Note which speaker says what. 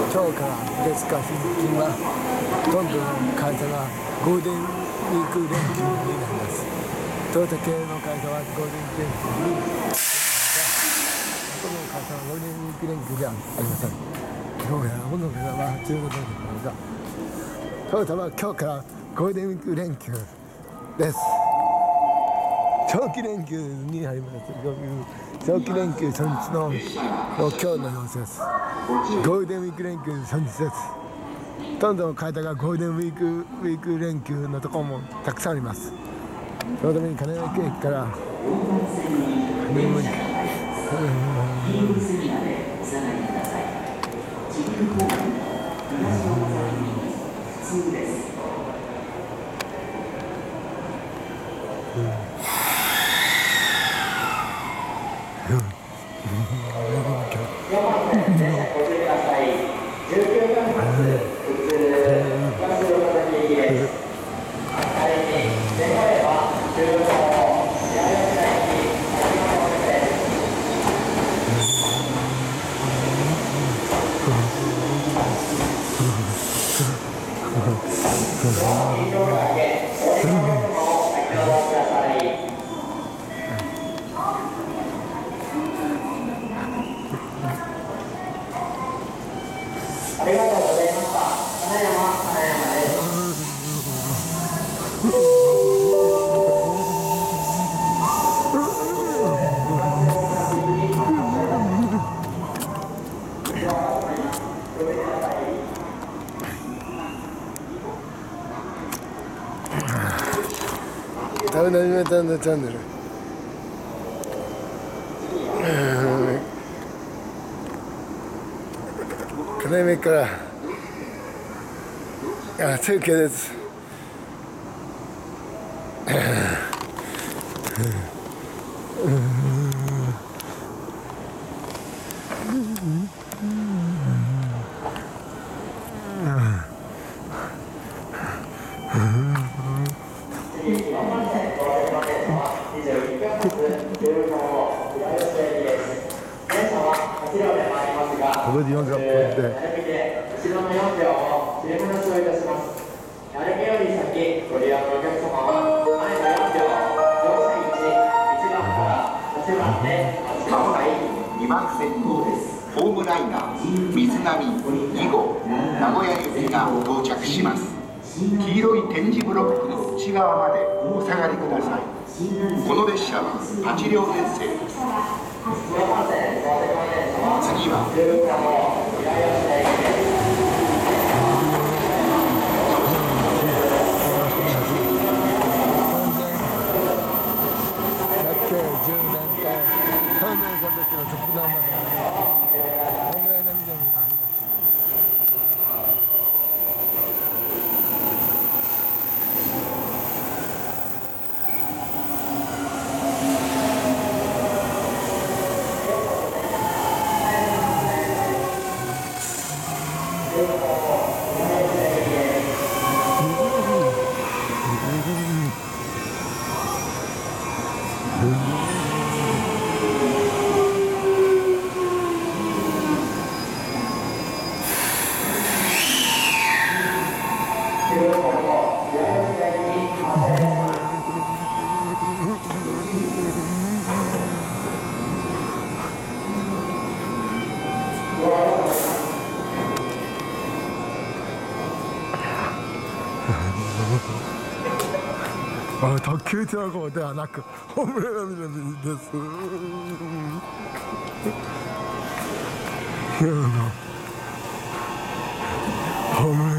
Speaker 1: 今日から月火水金はほとんどの会社がゴールデンウィーク連休になります。トヨタ系の会社はゴールデン連休にほとんどの会社はゴールデンウィーク連休ではありません。どうやらほとんどの会社は中国連休ですが、トヨタは今日からゴールデンウィーク連休です。長期連休に入ります。長期連休初日の今日の様子です。ゴールデンウィーク連休初日です。ほとんどの会社がゴールデンウィーク連休のところもたくさんあります。そのために金山駅から
Speaker 2: ありがとうございました。金山です。
Speaker 1: 食べ始めたんだチャンネル。金目から中継です。5時40分で
Speaker 2: 後ろの4両を切れ離しをいたします。なるべより先ご利用のお客様は前の4両乗車位置1番から8番でお待ちください。
Speaker 3: 2番線号です。ホームライナー水波2号名古屋行きが到着します。黄色い点字ブロックの内側までお下がりください。この列車は8両編成です。次は
Speaker 1: 特急情報ではなくホームランです。ホームラン